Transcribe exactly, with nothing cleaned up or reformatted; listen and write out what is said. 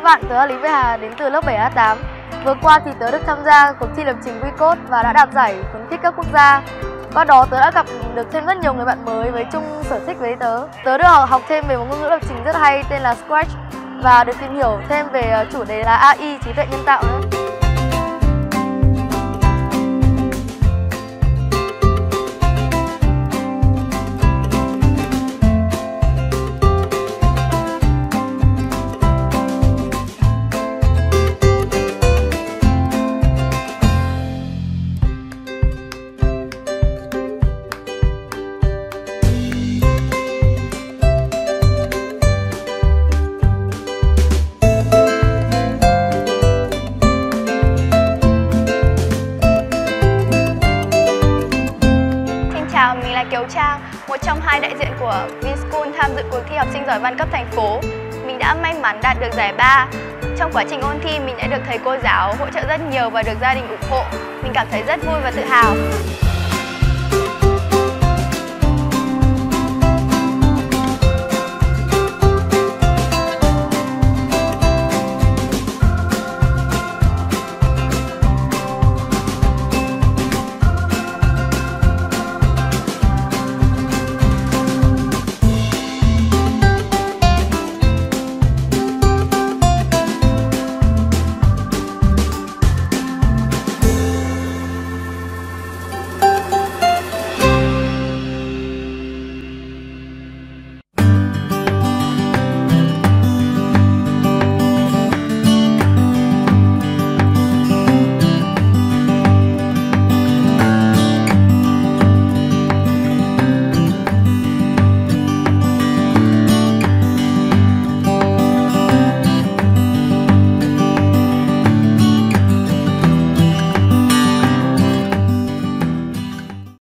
bạn, tớ là Lý Việt Hà đến từ lớp bảy A tám. Vừa qua thì tớ được tham gia cuộc thi lập trình Recode và đã đạt giải khuyến khích cấp quốc gia. Qua đó tớ đã gặp được thêm rất nhiều người bạn mới với chung sở thích với tớ. Tớ được học thêm về một ngôn ngữ lập trình rất hay tên là Scratch và được tìm hiểu thêm về chủ đề là a i, trí tuệ nhân tạo nữa. Mình là Kiều Trang, một trong hai đại diện của Vinschool tham dự cuộc thi học sinh giỏi văn cấp thành phố. Mình đã may mắn đạt được giải ba. Trong quá trình ôn thi, mình đã được thầy cô giáo hỗ trợ rất nhiều và được gia đình ủng hộ. Mình cảm thấy rất vui và tự hào.